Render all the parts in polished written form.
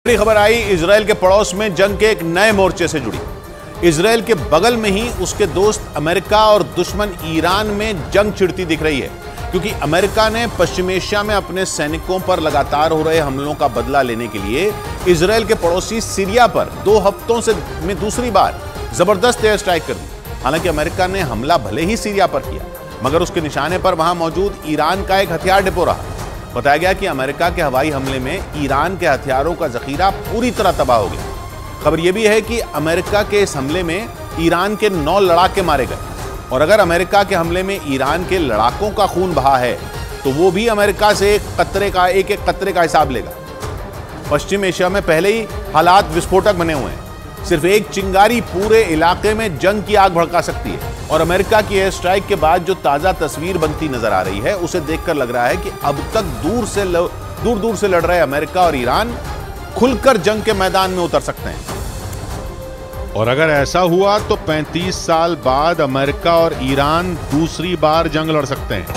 बड़ी खबर आई इजराइल के पड़ोस में जंग के एक नए मोर्चे से जुड़ी। इजराइल के बगल में ही उसके दोस्त अमेरिका और दुश्मन ईरान में जंग छिड़ती दिख रही है, क्योंकि अमेरिका ने पश्चिम एशिया में अपने सैनिकों पर लगातार हो रहे हमलों का बदला लेने के लिए इजराइल के पड़ोसी सीरिया पर 2 हफ्तों में दूसरी बार जबरदस्त एयर स्ट्राइक कर दी। हालांकि अमेरिका ने हमला भले ही सीरिया पर किया, मगर उसके निशाने पर वहां मौजूद ईरान का एक हथियार डिपो रहा। बताया गया कि अमेरिका के हवाई हमले में ईरान के हथियारों का जखीरा पूरी तरह तबाह हो गया। खबर यह भी है कि अमेरिका के इस हमले में ईरान के 9 लड़ाके मारे गए, और अगर अमेरिका के हमले में ईरान के लड़ाकों का खून बहा है तो वो भी अमेरिका से एक एक कतरे का हिसाब लेगा। पश्चिम एशिया में पहले ही हालात विस्फोटक बने हुए हैं। सिर्फ एक चिंगारी पूरे इलाके में जंग की आग भड़का सकती है, और अमेरिका की एयर स्ट्राइक के बाद जो ताजा तस्वीर बनती नजर आ रही है उसे देखकर लग रहा है कि अब तक दूर दूर से लड़ रहे अमेरिका और ईरान खुलकर जंग के मैदान में उतर सकते हैं। और अगर ऐसा हुआ तो 35 साल बाद अमेरिका और ईरान दूसरी बार जंग लड़ सकते हैं।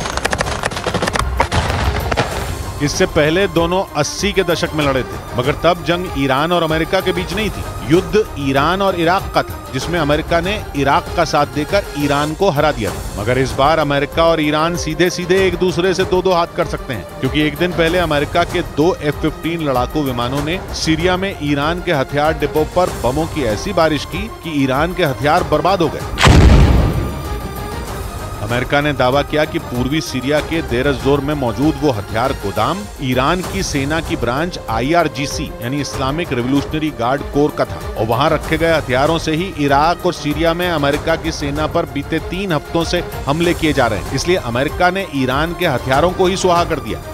इससे पहले दोनों 80 के दशक में लड़े थे, मगर तब जंग ईरान और अमेरिका के बीच नहीं थी। युद्ध ईरान और इराक का था, जिसमें अमेरिका ने इराक का साथ देकर ईरान को हरा दिया था। मगर इस बार अमेरिका और ईरान सीधे सीधे एक दूसरे से दो हाथ कर सकते हैं, क्योंकि एक दिन पहले अमेरिका के 2 F-15 लड़ाकू विमानों ने सीरिया में ईरान के हथियार डिपो पर बमों की ऐसी बारिश की कि ईरान के हथियार बर्बाद हो गए। अमेरिका ने दावा किया कि पूर्वी सीरिया के देर एज-जोर में मौजूद वो हथियार गोदाम ईरान की सेना की ब्रांच IRGC यानी इस्लामिक रिवोल्यूशनरी गार्ड कोर का था, और वहां रखे गए हथियारों से ही इराक और सीरिया में अमेरिका की सेना पर बीते 3 हफ्तों से हमले किए जा रहे हैं। इसलिए अमेरिका ने ईरान के हथियारों को ही सुहा कर दिया।